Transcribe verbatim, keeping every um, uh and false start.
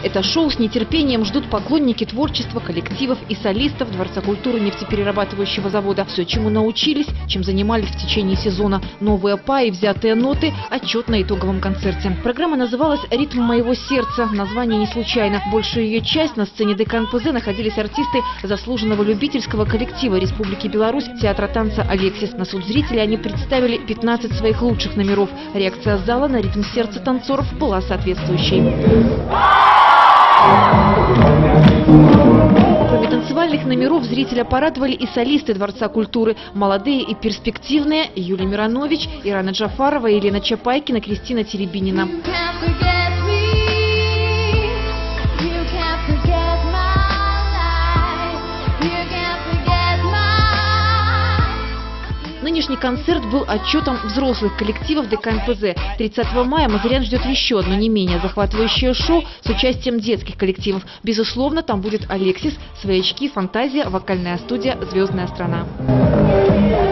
Это шоу с нетерпением ждут поклонники творчества, коллективов и солистов Дворца культуры нефтеперерабатывающего завода. Все, чему научились, чем занимались в течение сезона. Новые па и взятые ноты – отчет на итоговом концерте. Программа называлась «Ритм моего сердца». Название не случайно. Большую ее часть на сцене ДК эн пэ зэ находились артисты заслуженного любительского коллектива Республики Беларусь театра танца «Алексис». На суд зрителей они представили пятнадцать своих лучших номеров. Реакция зала на ритм сердца танцоров была соответствующей. Кроме танцевальных номеров зрителя порадовали и солисты Дворца культуры. Молодые и перспективные – Юлия Миронович, Ирана Джафарова, Елена Чапайкина, Кристина Теребинина. Нынешний концерт был отчетом взрослых коллективов ДК эн пэ зэ. тридцатого мая Мазырян ждет еще одно не менее захватывающее шоу с участием детских коллективов. Безусловно, там будет «Алексис», «Своячки», «Фантазия», вокальная студия «Звездная страна».